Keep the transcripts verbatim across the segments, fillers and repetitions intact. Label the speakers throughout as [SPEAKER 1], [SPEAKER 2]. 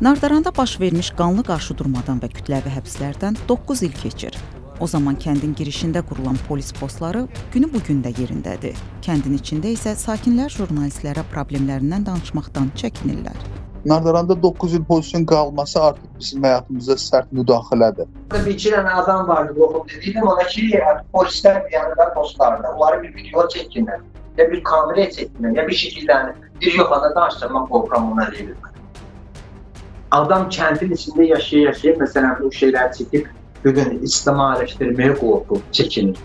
[SPEAKER 1] Nardaranda baş vermiş qanlı qarşıdurmadan və kütləvi həbslərdən doqquz il keçir. O zaman kəndin girişində qurulan polis postları günü bugün də yerindədir. Kəndin içində isə sakinlər jurnalistlərə problemlərindən danışmaqdan çəkinirlər.
[SPEAKER 2] Nardaranda doqquz il polisin qalması artıq bizim həyatımızda sərt müdaxilədir.
[SPEAKER 3] Bir iki dənə adam vardı, qohum dediydim ona ki, polislər yanında postlarda, onları bir video çəkinlər, ya bir kamera çəkinlər, ya bir şəkildə bir yoxada danışdırmaq qorxuram ona deyilmir. Adam kəndin içində yaşaya-yaşaya, məsələn, bu şeyləri çəkib, bugün ictimailəşdirməyə qorxub, çəkinir.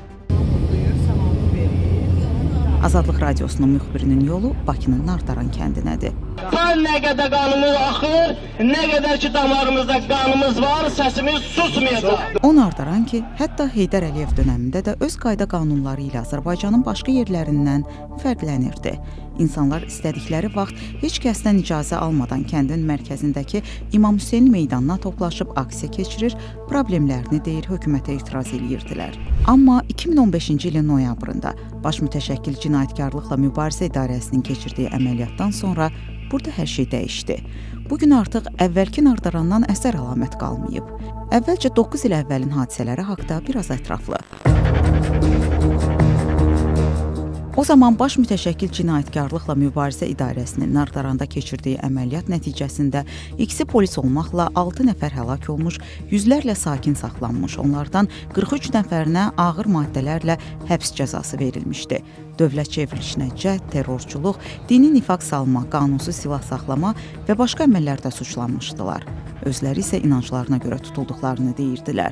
[SPEAKER 1] Azadlıq Radiosunun müxbirinin yolu Bakının Nardaran kəndinədir.
[SPEAKER 4] Nə qədər qanımız axır, nə qədər ki damarımızda qanımız var, səsimiz susmayacaq.
[SPEAKER 1] O Nardaran ki, hətta Heydər Əliyev dönəmində də öz qayda qanunları ilə Azərbaycanın başqa yerlərindən fərqlənirdi. İnsanlar istədikləri vaxt heç kəsdən icazə almadan kəndin mərkəzindəki İmam Hüseyn meydanına toplaşıb aksiya keçirir, problemlərini deyir, hökumətə etiraz edirdilər. Amma iki min on beşinci ilin noyabrında Baş Mütəşəkkil Cinayətkarlıqla Mübarizə İdarəsinin keçirdiyi əməliyyatdan sonra burada hər şey dəyişdi. Bugün artıq əvvəlki Nardarandan əsər əlamət qalmayıb. Əvvəlcə doqquz il əvvəlin hadisələri haqda biraz ətraflı. O zaman Baş Mütəşəkkil Cinayətkarlıqla Mübarizə İdarəsinin Nardaranda keçirdiyi əməliyyat nəticəsində ikisi polis olmaqla altı nəfər həlak olmuş, yüzlərlə sakin saxlanmış, onlardan qırx üç nəfərinə ağır maddələrlə həbs cəzası verilmişdi. Dövlət çevrilişinə cəhd, terrorçuluq, dini nifaq salma, qanunsuz silah saxlama və başqa əməllərdə suçlanmışdılar. Özləri isə inanclarına görə tutulduqlarını deyirdilər.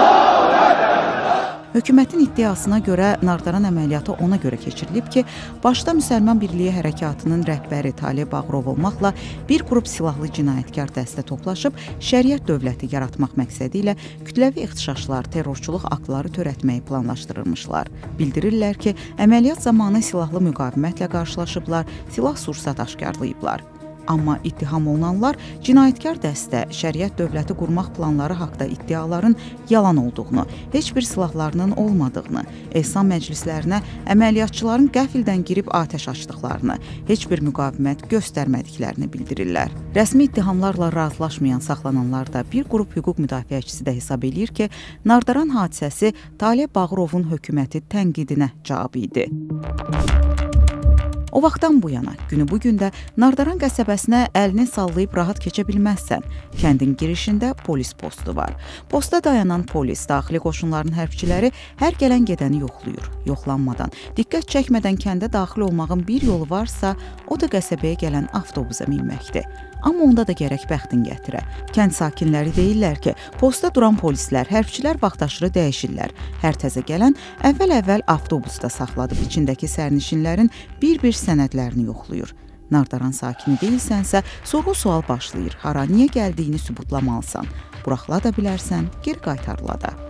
[SPEAKER 1] Hökumətin iddiasına görə Nardaran əməliyyatı ona görə keçirilib ki, başda Müsəlman Birliyi Hərəkatının rəhbəri Talib Bağırov olmaqla bir qrup silahlı cinayətkar dəstə toplaşıb şəriət dövləti yaratmaq məqsədi ilə kütləvi ixtişaşlar, terrorçuluq aktları törətməyi planlaşdırılmışlar. Bildirirlər ki, əməliyyat zamanı silahlı müqavimətlə qarşılaşıblar, silah-sursat aşkarlayıblar. Amma ittiham olunanlar cinayətkar dəstə, şəriət dövləti qurmaq planları haqda iddiaların yalan olduğunu, heç bir silahlarının olmadığını, ehsan məclislərinə əməliyyatçıların qəfildən girib atəş açdıqlarını, heç bir müqavimət göstərmədiklərini bildirirlər. Rəsmi ittihamlarla razılaşmayan saxlananlar da bir qrup hüquq müdafiəçisi də hesab edir ki, Nardaran hadisəsi Talib Bağırovun hökuməti tənqidinə cavab idi. O vaxtdan bu yana, günü bugün də Nardaran qəsəbəsinə əlini sallayıb rahat keçə bilməzsən. Kəndin girişində polis postu var. Postda dayanan polis, daxili qoşunların hərbçiləri hər gələn gedəni yoxlayır. Yoxlanmadan, diqqət çəkmədən kəndə daxil olmağın bir yolu varsa, o da qəsəbəyə gələn avtobusa minməkdir. Amma onda da gərək bəxtin gətirə. Kənd sakinləri deyirlər ki, postda duran polislər, hərbçilər vaxtaşırı dəyişirlər. Hər təzə gələn əvvəl-əvvəl avtobusda saxladıb içindəki sərnişinlərin bir-bir sənədlərini yoxlayır. Nardaran sakini deyilsənsə, sorğu-sual başlayır. Hara, niyə gəldiyini sübutlamalısan. Buraxıla da bilərsən, geri qaytarıla da.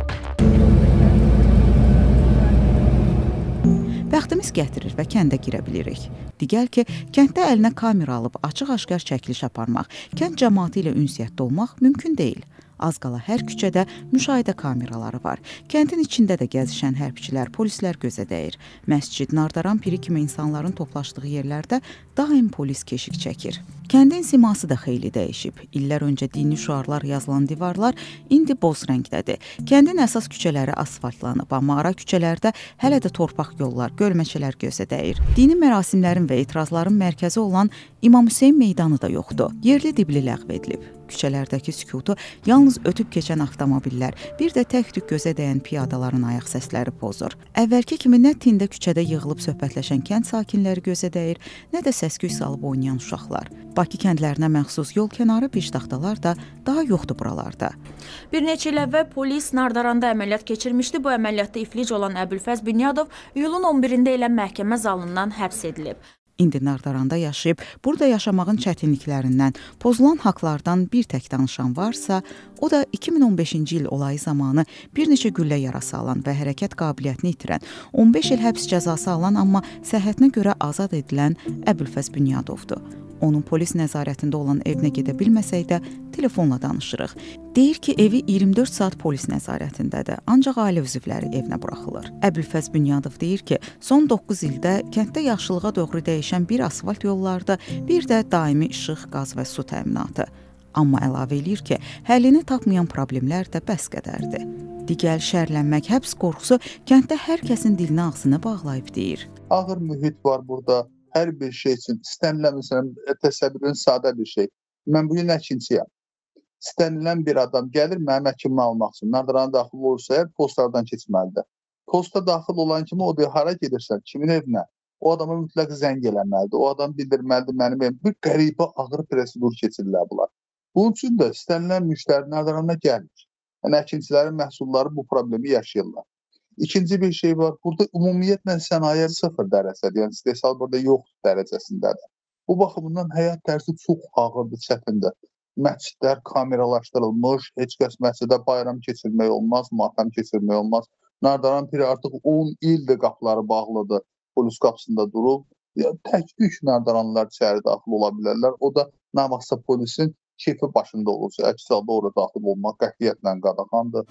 [SPEAKER 1] Bəxtimiz gətirir və kəndə girə bilirik. Digər ki, kənddə əlinə kamera alıb açıq-aşkar çəkiliş aparmaq, kənd cəmaatı ilə ünsiyyətdə olmaq mümkün deyil. Az qala hər küçədə müşahidə kameraları var. Kəndin içində də gəzişən hərbçilər, polislər gözə dəyir. Məscid, Nardaran piri kimi insanların toplaşdığı yerlərdə daim polis keşik çəkir. Kəndin siması da xeyli dəyişib. İllər öncə dini şüarlar yazılan divarlar indi boz rəngdədir. Kəndin əsas küçələri asfaltlanıb, amma ara küçələrdə hələ də torpaq yollar, gölməçələr gözə dəyir. Dini mərasimlərin və etirazların mərkəzi olan İmam Hüseyn meydanı da yoxdur. Yerli dibli ləğv edilib. Küçələrdəki sükutu yalnız ötüb keçən avtomobillər, bir də tək-tük gözə dəyən piyadaların ayaq səsləri pozur. Əvvəlki kimi nə tində küçədə yığılıb söhbətləşən kənd sakinləri gözə dəyir, nə də səs-küy salıb oynayan uşaqlar. Bakı kəndlərinə məxsus yol kənarı piştaxtalar da daha yoxdur buralarda.
[SPEAKER 5] Bir neçə il əvvəl polis Nardaranda əməliyyat keçirmişdi. Bu əməliyyatda iflic olan Əbülfəz Bünyadov iyulun on birində ilə məhkəmə zalından həbs edilib.
[SPEAKER 1] İndi Nardaranda yaşayıb, burada yaşamağın çətinliklərindən, pozulan haqlardan bir tək danışan varsa, o da iki min on beşinci il olayı zamanı bir neçə güllə yarası alan və hərəkət qabiliyyətini itirən, on beş il həbs cəzası alan, amma səhhətinə görə azad edilən Əbülfəz Bünyadovdur. Onun polis nəzarətində olan evinə gedə bilməsək də telefonla danışırıq. Deyir ki, evi iyirmi dörd saat polis nəzarətindədir, ancaq ailə üzvləri evinə buraxılır. Əbülfəz Bünyadov deyir ki, son doqquz ildə kənddə yaşıllığa doğru dəyişən bir asfalt yollarda, bir də daimi işıq, qaz və su təminatı. Amma əlavə eləyir ki, həllini tapmayan problemlər də bəs qədərdir. Digər şərlənmək, həbs qorxusu kənddə hər kəsin dilini ağzını bağlayıb deyir.
[SPEAKER 2] Ağır mühit var burada. Hər bir şey üçün istənilən, məsələn, təsəvvürün sadə bir şey. Mən bugün əkinçiyəm. İstənilən bir adam gəlir mənim əkimimi almaq üçün. Nardarana daxil olursa, postlardan keçməlidir. Posta daxil olan kimi o deyir, hara gedirsən, kimin evinə? O adama mütləq zəng eləməlidir. O adam bildirməlidir mənim evim. Bir qəribə ağır prosedur keçirirlər bunlar. Bunun üçün də istənilən müştəri Nardarana gəlir. Yəni, əkinçilərin məhsulları bu problemi yaşayırlar. İkinci bir şey var, burada ümumiyyətlə sənaye sıfır dərəcədir. Yəni, istehsal burada yox dərəcəsindədir. Bu baxımından həyat tərzi çox ağırdır, çətindir. Məscidlər kameralaşdırılmış, heç kəs məscidə bayram keçirmək olmaz, matam keçirmək olmaz. Nardaran piri artıq on ildir qapıları bağlıdır, polis qapısında durub. Tək-tük Nardaranlılar içəri daxil ola bilərlər. O da nə vaxtsa polisin keyfi başında olursa, əks halda orada daxil olmaq qətiyyətlə qadağandır.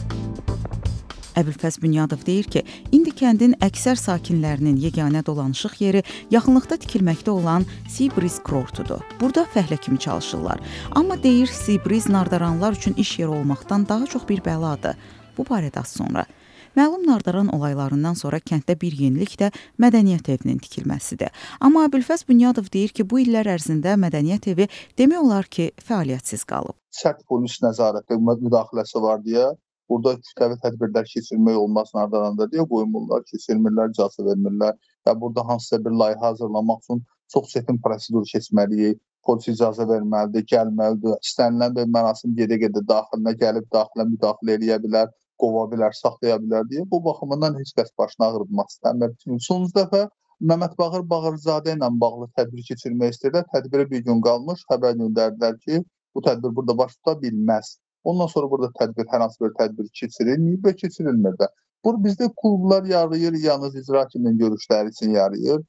[SPEAKER 1] Əbülfəz Bünyadov deyir ki, indi kəndin əksər sakinlərinin yeganə dolanışıq yeri yaxınlıqda tikilməkdə olan Seabriz kurortudur. Burada fəhlə kimi çalışırlar. Amma deyir, Seabriz Nardaranlar üçün iş yeri olmaqdan daha çox bir bəladır. Bu barədə az sonra. Məlum Nardaran olaylarından sonra kənddə bir yenilik də mədəniyyət evinin tikilməsidir. Amma Əbülfəz Bünyadov deyir ki, bu illər ərzində mədəniyyət evi demək olar ki, fəaliyyətsiz qalıb.
[SPEAKER 2] Sərt polis nəzarəti müdaxiləsi var deyə, burada kütləvi tədbirlər keçirmək olmaz Nardaranda deyə qoymurlar, keçirmirlər, icazə vermirlər. Və burada hansısa bir layihə hazırlamaq üçün çox çətin prosedur keçməliyik. Polis icazə verməlidir, gəlməlidir. İstənilən bir mərasim gedə-gedə daxilinə gəlib, daxilə müdaxilə eləyə bilər, qova bilər, saxlaya bilər deyə. Bu baxımından heç kəs başına ağrıtmaq istəmir. Sonuncu dəfə Məmməd Bağır Bağırzadə ilə bağlı tədbir keçirmək istəyirlər. Tədbirə bir gün qalmış, xəbər göndərdilər ki, bu tədbir burada baş tuta bilməz. Ondan sonra burada tədbir, hər hansı bir tədbir keçirilməyib və keçirilmir də. Burada bizdə klublar yarayır, yalnız icra hakiminin görüşləri üçün yarayır.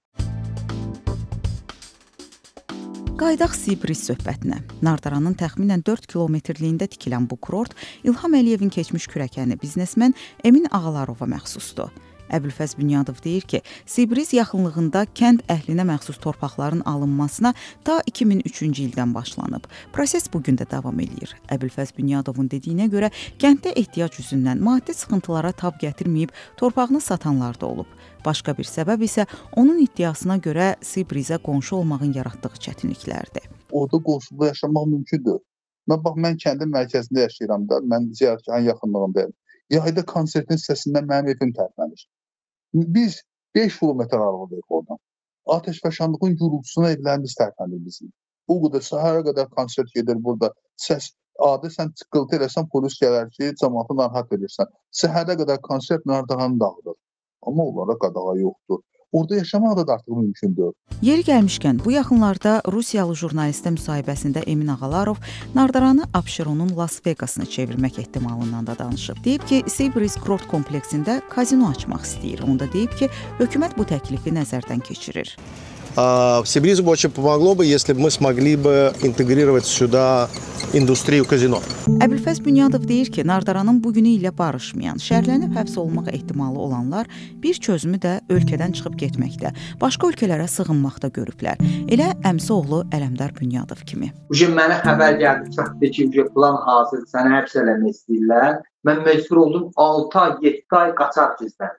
[SPEAKER 1] Qaydaq Seabriz söhbətinə. Nardaranın təxminən dörd kilometrliyində tikilən bu kurort İlham Əliyevin keçmiş kürəkəni biznesmen Emin Ağalarova məxsusdur. Əbülfəz Bünyadov deyir ki, Seabriz yaxınlığında kənd əhlinə məxsus torpaqların alınmasına ta iki min üçüncü ildən başlanıb. Proses bugün də davam edir. Əbülfəz Bünyadovun dediyinə görə kənddə ehtiyac üzündən maddi sıxıntılara tab gətirməyib torpağını satanlar da olub. Başqa bir səbəb isə onun iddiasına görə Seabrizə qonşu olmağın yaratdığı çətinliklərdir.
[SPEAKER 2] Orada qonşuluqda yaşamaq mümkündür. Mən bax, mən kəndin mərkəzində yaşayıram da, mən ziyarətgahın yaxınlığındayım. Yayda konsertin hissəsindən mənim evim tərpənir. Biz beş kilometr aralıdayıq oradan. Ateşfəşanlığın gürültüsünə evlərimiz tərpənir bizim. O qədər, səhərə qədər konsert gedir burada. Səs, adi sən çıqqıltı eləsən, polis gələr ki, cəmaatı narahat edirsən. Səhərə qədər konsert Nardaranı dağıdır. Amma onlara qadağa yoxdur. Orada yaşamaq da artıq mümkündür.
[SPEAKER 1] Yeri gəlmişkən, bu yaxınlarda Rusiyalı jurnalistə müsahibəsində Emin Ağalarov Nardaranı Abşeronun Las Vegasını çevirmək ehtimalından da danışıb. Deyib ki, Seabriz kurort kompleksində kazino açmaq istəyir. Onda deyib ki, hökumət bu təklifi nəzərdən keçirir.
[SPEAKER 6] Seabrизу бы очень помогло бы, если бы мы смогли бы интегрировать сюда industriyu kazino.
[SPEAKER 1] Əbülfəz Bünyadov deyir ki, Nardaranın bugünü ilə barışmayan, şərlənib həbs olmaq ehtimalı olanlar bir çözümü də ölkədən çıxıb getməkdə, başqa ölkələrə sığınmaqda görüblər. Elə əmsi oğlu Ələmdar Bünyadov kimi.
[SPEAKER 3] Bu gün mənə xəbər gəldi, çatdı ki, plan hazır, səni həbs eləmək istəyirlər. Mən məcbur oldum altı ay, yeddi ay qaçar gizləndim.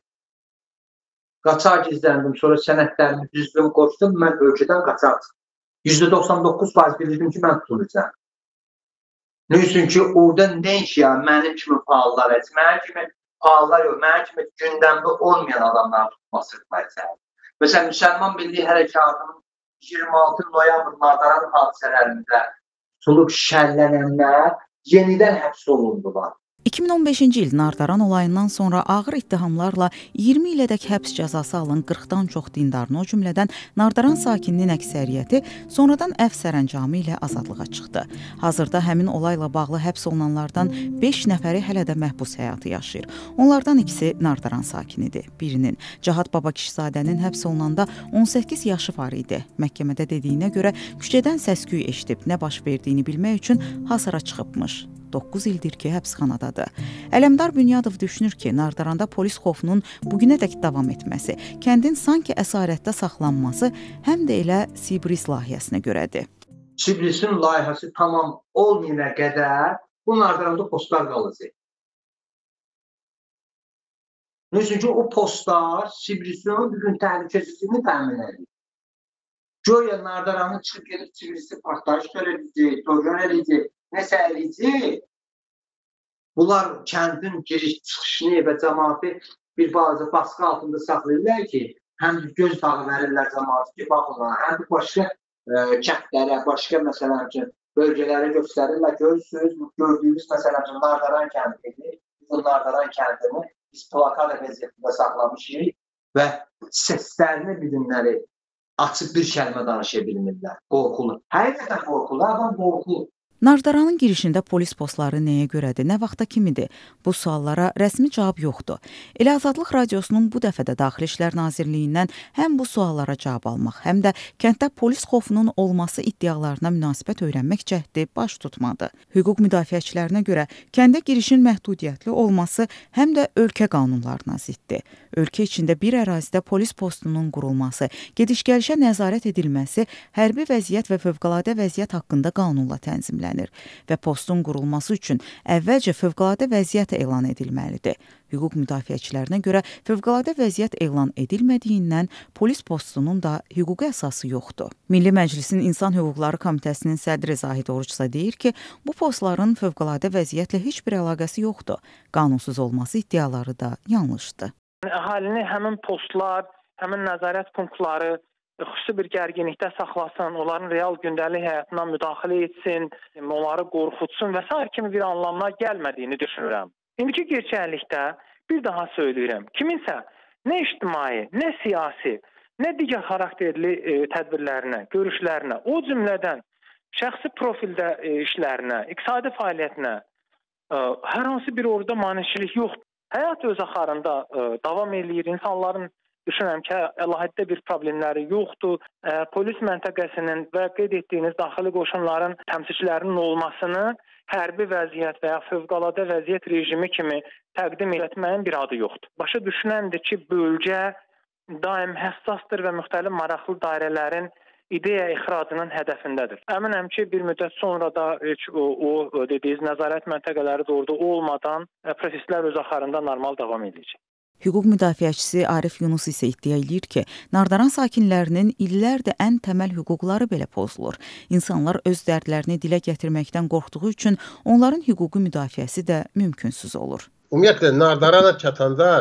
[SPEAKER 3] Qaçar gizləndim, sonra sənədlərimi düzgün qoşdum, mən ölkədən qaçar çıxdım. yüzdə doxsan doqquz faiz bilirdim ki, mən tutulacağam. Ne üçün ki, orada nə iş ya, mənim kimi faallar et, mənim kimi faallar yox, mənim kimi gündəmdə olmayan adamlar tutması etməyəcək. Məsələn, Müsəlman Birliyi Hərəkatının iyirmi altı noyabr Nardaran hadisələrində tutulub şərlənənlər yenidən həbs olundular.
[SPEAKER 1] iki min on beşinci il Nardaran olayından sonra ağır ittihamlarla iyirmi ilədək həbs cəzası alan qırxdan çox dindarın, o cümlədən Nardaran sakininin əksəriyyəti sonradan əfv sərəncamı ilə azadlığa çıxdı. Hazırda həmin olayla bağlı həbs olunanlardan beş nəfəri hələ də məhbus həyatı yaşayır. Onlardan ikisi Nardaran sakinidir. Birinin, Cahad Babakişzadənin həbs olunanda on səkkiz yaşı var idi. Məhkəmədə dediyinə görə küçədən səs-küy eşidib nə baş verdiyini bilmək üçün hasara çıxıbmış. doqquz ildir ki, həbsxanadadır. Ələmdar Bünyadov düşünür ki, Nardaranda polis xofunun bugünədək davam etməsi, kəndin sanki əsarətdə saxlanması həm də elə Seabriz layihəsinə görədir.
[SPEAKER 3] Sibrisin layihəsi tamam olmayana qədər bu Nardaranda postlar qalacaq. Çünki o postlar Sibrisin bugün təhlükəsizliyini təmin edir. Göya Nardaranı çıxıb gedib Sibrisi partlayış törədəcək, torgan edəcək, nəsə edəcək. Bunlar kəndin giriş çıxışını və cəmaatı bir bazı baskı altında saxlayırlar ki, həm göz dağı verirlər cəmaatı ki, baxın, həm də başqa kəndlərə, başqa məsələn ki, bölgələrə göstərirlər. Görürsünüz, gördüyümüz məsələn ki, Nardaran kəndidir. Biz o Nardaran kəndini biz plakada vəziyyətində saxlamışıq və səslərini bilinləri açıq bir kəlmə danışa bilmirlər. Qorxulu. Həqiqətən qorxulu, adam qorxulu.
[SPEAKER 1] Nardaranın girişində polis postları nəyə görədir, nə vaxta kimidir? Bu suallara rəsmi cavab yoxdur. Elə Azadlıq Radiosunun bu dəfə də Daxili İşlər Nazirliyindən həm bu suallara cavab almaq, həm də kənddə polis xofunun olması iddialarına münasibət öyrənmək cəhdi baş tutmadı. Hüquq müdafiəçilərinə görə kəndə girişin məhdudiyyətli olması həm də ölkə qanunlarına ziddir. Ölkə içində bir ərazidə polis postunun qurulması, gediş-gəlişə nəzarət edilməsi hərbi vəziyyət və fövqəladə vəziyyət haqqında qanunla tənzimlənir və postun qurulması üçün əvvəlcə fövqəladə vəziyyət elan edilməlidir. Hüquq müdafiəçilərinə görə fövqəladə vəziyyət elan edilmədiyindən polis postunun da hüquqi əsası yoxdur. Milli Məclisin İnsan Hüquqları Komitəsinin sədri Zahid Oruçsa deyir ki, bu postların fövqəladə vəziyyətlə heç bir əlaqəsi yoxdur. Qanunsuz olması iddiaları da yanlışdır.
[SPEAKER 7] Əhalini həmin postlar, həmin nəzarət punktları xüsusi bir gərginlikdə saxlasın, onların real gündəlik həyatına müdaxilə etsin, onları qorxutsun və s. kimi bir anlamına gəlmədiyini düşünürəm. İndiki gerçəklikdə bir daha söyləyirəm, kiminsə nə ictimai, nə siyasi, nə digər xarakterli e, tədbirlərinə, görüşlərinə, o cümlədən şəxsi profildə e, işlərinə, iqtisadi fəaliyyətinə e, hər hansı bir orada maneçilik yoxdur. Həyat öz axarında e, davam eləyir, insanların düşünürəm ki, əlahiddə bir problemləri yoxdur. E, polis məntəqəsinin və qeyd etdiyiniz daxili qoşunların təmsilçilərinin olmasını hərbi vəziyyət və ya fövqəladə vəziyyət rejimi kimi təqdim etməyin bir adı yoxdur. Başa düşüləndir ki, bölgə daim həssasdır və müxtəlif maraqlı dairələrin ideya ixracının hədəfindədir. Əminəm ki, bir müddət sonra da heç o, o dediyiniz nəzarət məntəqələri də orada olmadan proseslər öz axarında normal davam edəcək.
[SPEAKER 1] Hüquq müdafiəçisi Arif Yunus isə iddia edir ki, Nardaran sakinlərinin illərdir ən təməl hüquqları belə pozulur. İnsanlar öz dərdlərini dilə gətirməkdən qorxduğu üçün onların hüquqi müdafiəsi də mümkünsüz olur.
[SPEAKER 8] Ümumiyyətlə, Nardarana çatanda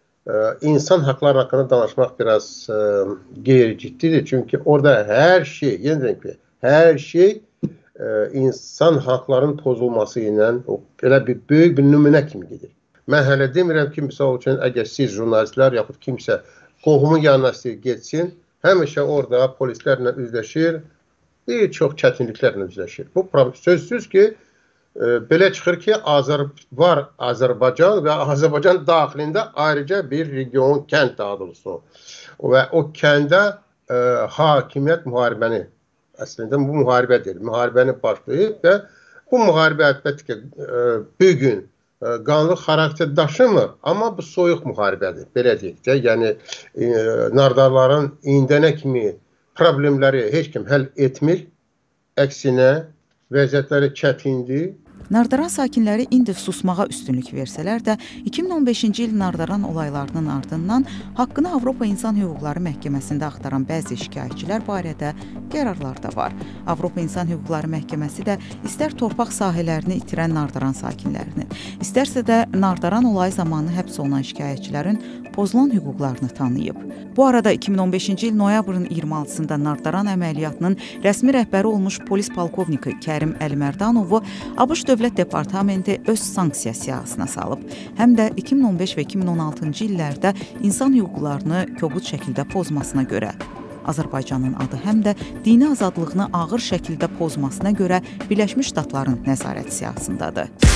[SPEAKER 8] İnsan haqları haqqında danışmaq biraz e, qeyri-ciddidir. Çünki orada hər şey, yenə deyim ki, hər şey e, insan haqlarının pozulması ilə elə bir böyük bir nümunə kimi gedir. Mən hələ demirəm ki, misal üçün, əgər siz jurnalistlər yaxud kimsə qohumun yanına istəyir getsin, həmişə orada polislərlə üzləşir, bir çox çətinliklərlə üzləşir. Bu sözsüz ki, belə çıxır ki, Azər var Azərbaycan və Azərbaycan daxilində ayrıca bir region, kənd daha doğrusu. Və o kəndə e, hakimiyyət müharibəni, əslində bu müharibədir, müharibəni başlayıb və bu müharibə əlbəttə ki, e, bugün e, qanlı xarakter daşımır, amma bu soyuq müharibədir, belə deyək də. Yəni, e, Nardarların indənə kimi problemləri heç kim həll etmir, əksinə vəziyyətləri çətindir.
[SPEAKER 1] Nardaran sakinləri indi susmağa üstünlük versələr də, iki min on beşinci il Nardaran olaylarının ardından haqqını Avropa İnsan Hüquqları Məhkəməsində axtaran bəzi şikayətçilər barədə qərarlar da var. Avropa İnsan Hüquqları Məhkəməsi də istər torpaq sahələrini itirən Nardaran sakinlərinin, istərsə də Nardaran olayı zamanı həbs olunan şikayətçilərin pozulan hüquqlarını tanıyıb. Bu arada iki min on beşinci il noyabrın iyirmi altısında Nardaran əməliyyatının rəsmi rəhbəri olmuş polis polkovniki Kərim Əlimərdanovu ABŞ Dövlət Departamenti öz sanksiya siyahısına salıb. Həm də iki min on beş və iki min on altıncı illərdə insan hüquqlarını kobud şəkildə pozmasına görə. Azərbaycanın adı həm də dini azadlığını ağır şəkildə pozmasına görə Birləşmiş Ştatların nəzarət siyahısındadır.